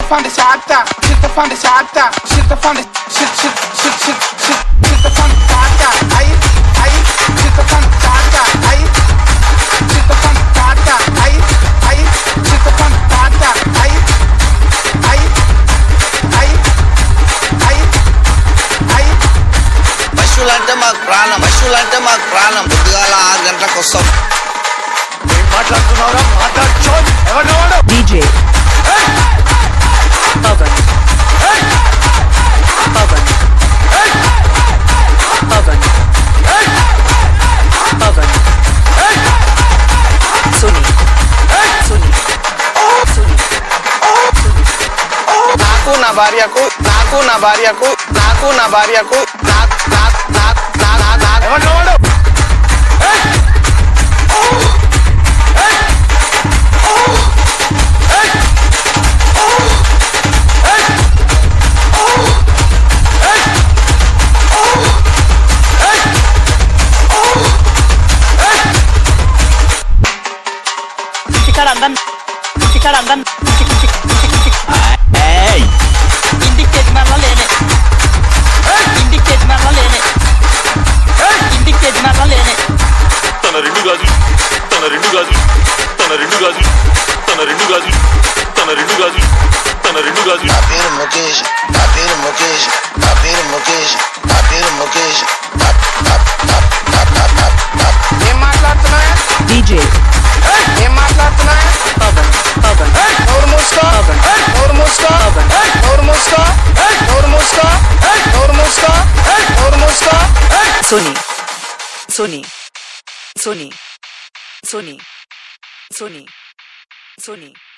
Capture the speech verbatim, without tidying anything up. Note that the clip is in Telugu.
van de Sata, zitten van de Sata, zitten van de zit zit zit zit zit zitten van de Sata, ai ai zitten van de Sata, ai zitten van de Sata, ai ai zitten van de Sata, ai ai ai ai ai. పశువులంటే మాకు ప్రాణం, పశువులంటే మాకు ప్రాణం. పొద్దుగాల ఆరు గంటలకు వస్తాం. మాట్లాడుతున్నారా? మాట్లాడుచో ఎవరు డీజే పవన్ పవన్ పవన్ పవన్ సుని సుని సుని నాకు నా భార్యకు నాకు నా భార్యకు నాకు నా భార్యకు నాకు నాకు నాకు నాకు నాకు ఎవరు Cicarandan Cicarandan Hey Indicate marlalene Indicate marlalene Indicate marlalene తన రెండు గాజులు తన రెండు గాజులు తన రెండు గాజులు తన రెండు గాజులు తన రెండు గాజులు తన రెండు గాజులు. నా పేరు ముఖేష్, నా పేరు ముఖేష్, నా పేరు ముఖేష్, నా పేరు ముఖేష్. ఏం మాట్లాడుతున్నా? డీజే ఏం మాట్లాడుతున్నా? పవన్ పవన్ నోరు మూసుకో, నోరు మూసుకో, నోరు మూసుకో, నోరు మూసుకో, నోరు మూసుకో, నోరు మూసుకో. సుని సుని సుని సుని సుని సుని